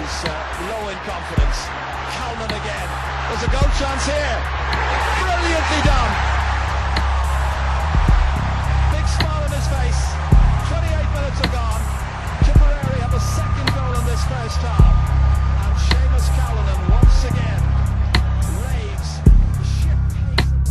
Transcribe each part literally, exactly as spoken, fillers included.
He's uh, low in confidence. Callanan again. There's a goal chance here. Brilliantly done. Big smile on his face. twenty-eight minutes are gone. Tipperary have a second goal in this first half. And Seamus Callanan once again raves the sheer pace of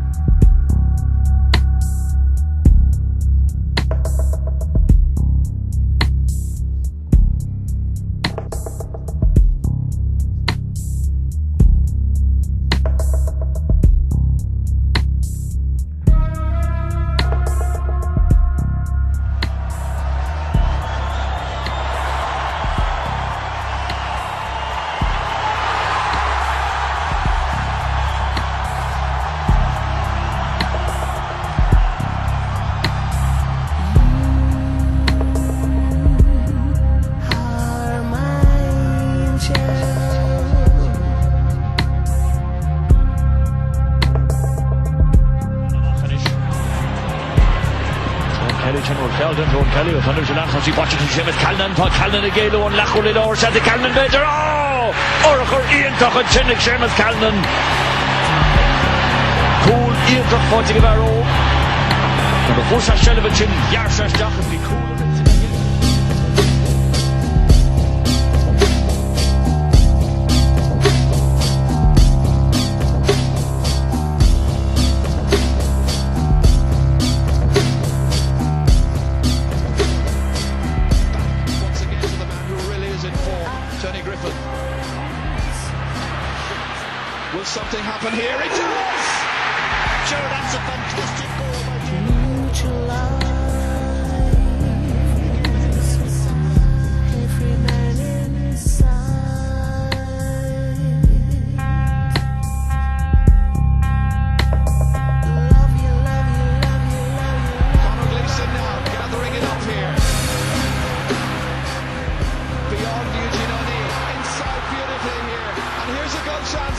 Kelly General Sheldon, Ron Kelly, with hundreds of lands, he watches him, Seamus Callanan, Paul Callanan again, and Lachul in over, said the Callanan major, oh! Oracle Ian Tuchan, Chinnick, Seamus Callanan. Cool, Ian Tuchan, Fontig of Arrow. And the first has Sheldon, Chin, Yarsash, Duchan, be cool. Will something happen here? It does! Sure, that's a fantastic goal by every man inside. Love you, love you, love you, love you. Conor Gleeson now gathering it up here. Beyond Eugene O'Neill, inside beautifully here. And here's a goal chance.